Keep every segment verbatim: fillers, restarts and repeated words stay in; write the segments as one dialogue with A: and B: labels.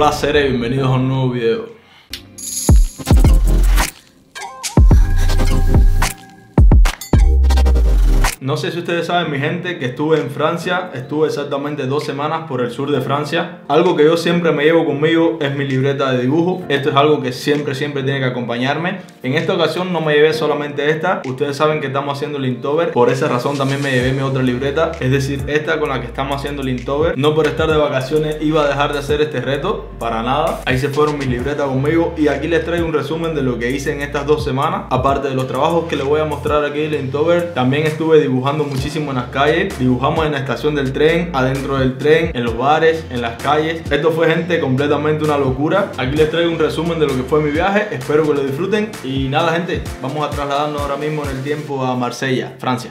A: Hola seres, bienvenidos a un nuevo video. No sé si ustedes saben, mi gente, que estuve en Francia, estuve exactamente dos semanas por el sur de Francia. Algo que yo siempre me llevo conmigo es mi libreta de dibujo. Esto es algo que siempre, siempre tiene que acompañarme. En esta ocasión no me llevé solamente esta. Ustedes saben que estamos haciendo el Inktober. Por esa razón también me llevé mi otra libreta, es decir, esta con la que estamos haciendo el Inktober. No por estar de vacaciones iba a dejar de hacer este reto, para nada. Ahí se fueron mis libretas conmigo y aquí les traigo un resumen de lo que hice en estas dos semanas. Aparte de los trabajos que les voy a mostrar aquí en el Inktober, también estuve dibujando dibujando muchísimo en las calles. Dibujamos en la estación del tren, adentro del tren, en los bares, en las calles. Esto fue, gente, completamente una locura. Aquí les traigo un resumen de lo que fue mi viaje. Espero que lo disfruten. Y nada, gente, vamos a trasladarnos ahora mismo en el tiempo a Marsella, Francia.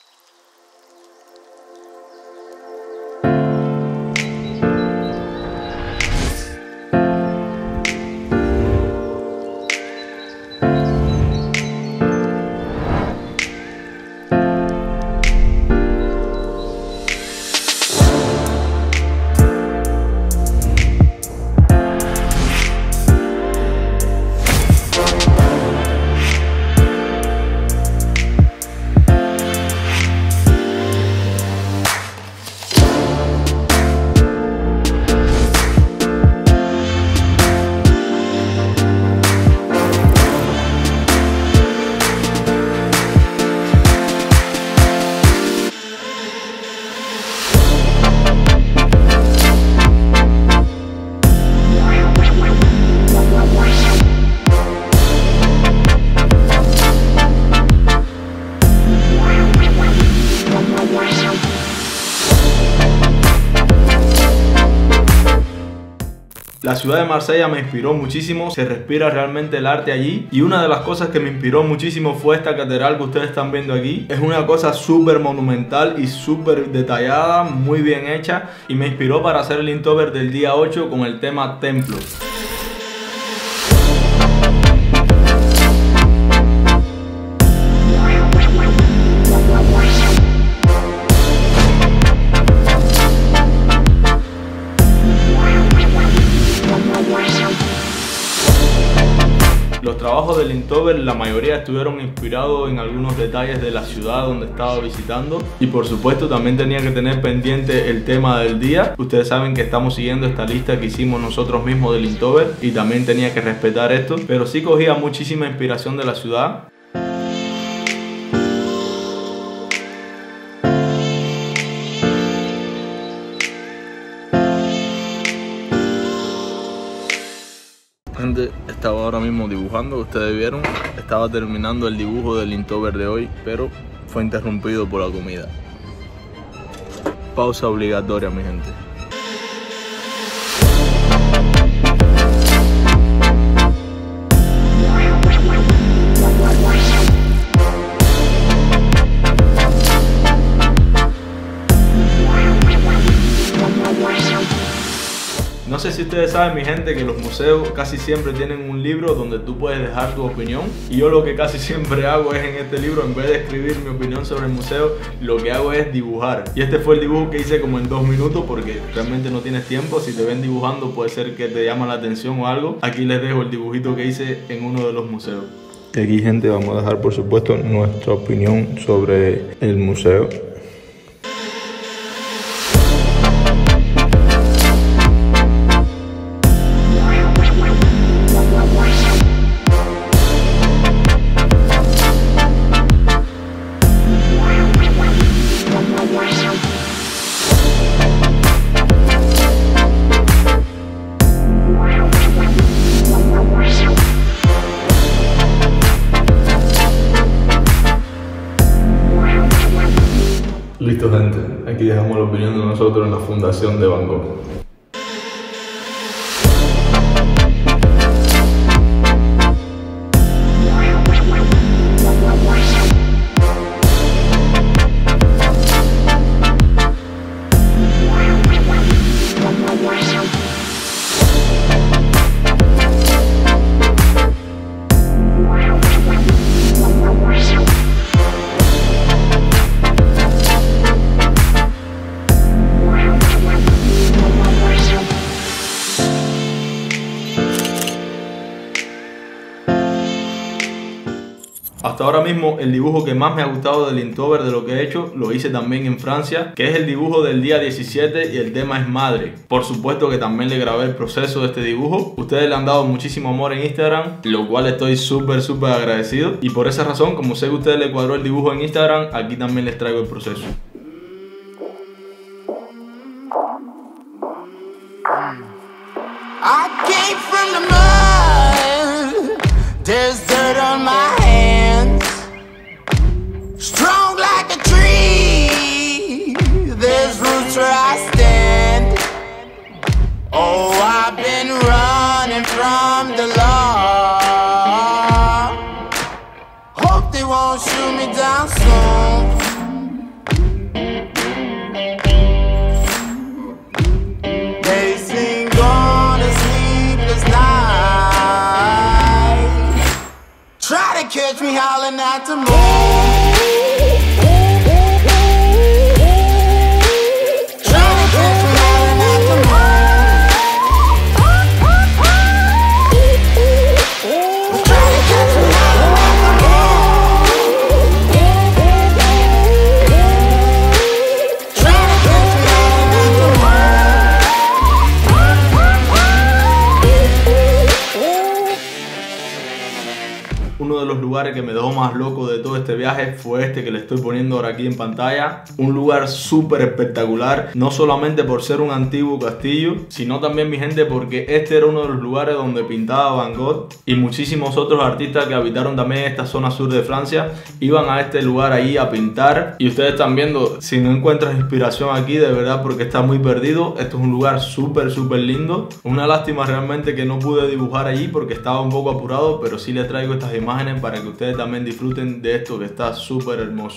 A: La ciudad de Marsella me inspiró muchísimo, se respira realmente el arte allí. Y una de las cosas que me inspiró muchísimo fue esta catedral que ustedes están viendo aquí. Es una cosa súper monumental y súper detallada, muy bien hecha. Y me inspiró para hacer el Inktober del día ocho con el tema Templo. Los trabajos del Inktober, la mayoría estuvieron inspirados en algunos detalles de la ciudad donde estaba visitando. Y por supuesto también tenía que tener pendiente el tema del día. Ustedes saben que estamos siguiendo esta lista que hicimos nosotros mismos del Inktober y también tenía que respetar esto. Pero sí cogía muchísima inspiración de la ciudad. Gente, estaba ahora mismo dibujando, ustedes vieron, estaba terminando el dibujo del Inktober de hoy, pero fue interrumpido por la comida. Pausa obligatoria, mi gente. No sé si ustedes saben, mi gente, que los museos casi siempre tienen un libro donde tú puedes dejar tu opinión. Y yo lo que casi siempre hago es, en este libro, en vez de escribir mi opinión sobre el museo, lo que hago es dibujar. Y este fue el dibujo que hice como en dos minutos, porque realmente no tienes tiempo. Si te ven dibujando puede ser que te llama la atención o algo. Aquí les dejo el dibujito que hice en uno de los museos. Y aquí, gente, vamos a dejar, por supuesto, nuestra opinión sobre el museo. Listo, gente, aquí dejamos la opinión de nosotros en la Fundación de Van Gogh. Hasta ahora mismo el dibujo que más me ha gustado del Inktober de lo que he hecho lo hice también en Francia, que es el dibujo del día diecisiete y el tema es madre. Por supuesto que también le grabé el proceso de este dibujo. Ustedes le han dado muchísimo amor en Instagram, lo cual estoy súper súper agradecido, y por esa razón, como sé que a ustedes les cuadró el dibujo en Instagram, aquí también les traigo el proceso.
B: I came from the mud, there's dirt on my hands. Strong like a tree, there's roots where I stand. Oh, I've been running from the law. Hope they won't shoot me down soon. They sing on a sleepless night, try to catch me howling at the moon.
A: Uno de los lugares que me dejó más loco de todo este viaje fue este que le estoy poniendo ahora aquí en pantalla. Un lugar súper espectacular, no solamente por ser un antiguo castillo, sino también, mi gente, porque este era uno de los lugares donde pintaba Van Gogh y muchísimos otros artistas que habitaron también esta zona sur de Francia iban a este lugar ahí a pintar. Y ustedes están viendo, si no encuentras inspiración aquí, de verdad, porque está muy perdido. Esto es un lugar súper súper lindo. Una lástima realmente que no pude dibujar allí porque estaba un poco apurado, pero sí les traigo estas imágenes para que ustedes también disfruten de esto que está súper hermoso.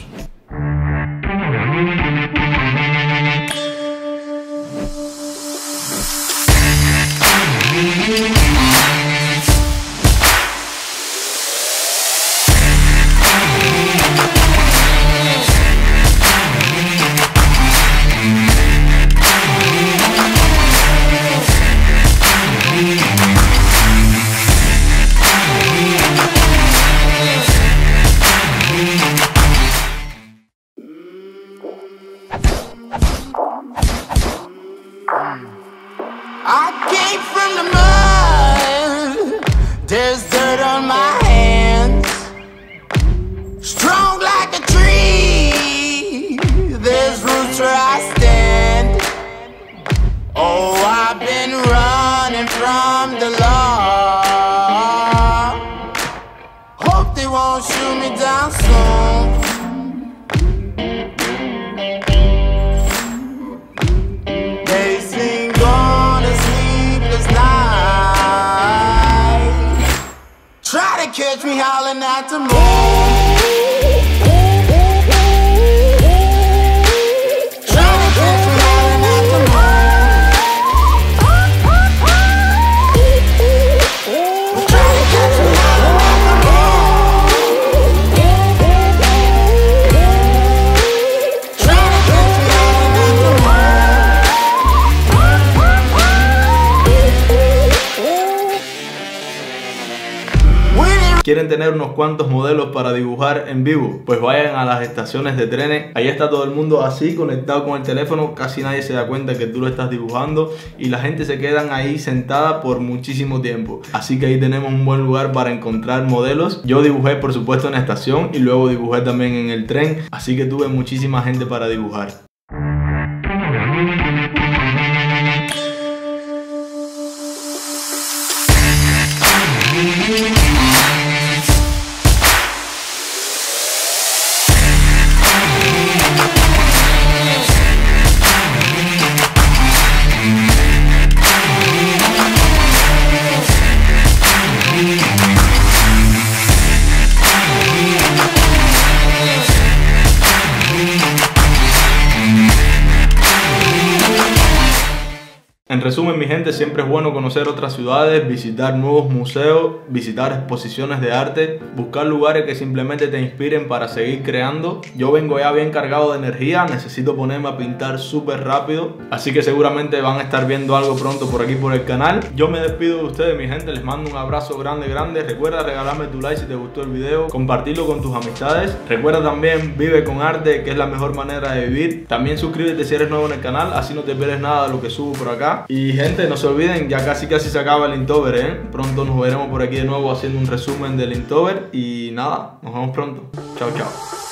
B: I came from the mud, there's dirt on my hands. Strong like a tree, there's roots where I stand. Oh, I've been running from the law. Hope they won't shoot me down soon. They sing on a sleepless night, try to catch me howling at the moon.
A: ¿Quieren tener unos cuantos modelos para dibujar en vivo? Pues vayan a las estaciones de trenes. Ahí está todo el mundo así conectado con el teléfono. Casi nadie se da cuenta que tú lo estás dibujando y la gente se quedan ahí sentada por muchísimo tiempo. Así que ahí tenemos un buen lugar para encontrar modelos. Yo dibujé por supuesto en la estación y luego dibujé también en el tren. Así que tuve muchísima gente para dibujar. resumen, mi gente, siempre es bueno conocer otras ciudades, visitar nuevos museos, visitar exposiciones de arte, buscar lugares que simplemente te inspiren para seguir creando. Yo vengo ya bien cargado de energía, necesito ponerme a pintar súper rápido, así que seguramente van a estar viendo algo pronto por aquí por el canal. Yo me despido de ustedes, mi gente, les mando un abrazo grande, grande. Recuerda regalarme tu like si te gustó el video, compartirlo con tus amistades. Recuerda también, vive con arte, que es la mejor manera de vivir. También suscríbete si eres nuevo en el canal, así no te pierdes nada de lo que subo por acá. Y gente, no se olviden, ya casi casi se acaba el Inktober, ¿eh? Pronto nos veremos por aquí de nuevo haciendo un resumen del Inktober. Y nada, nos vemos pronto. Chao, chao.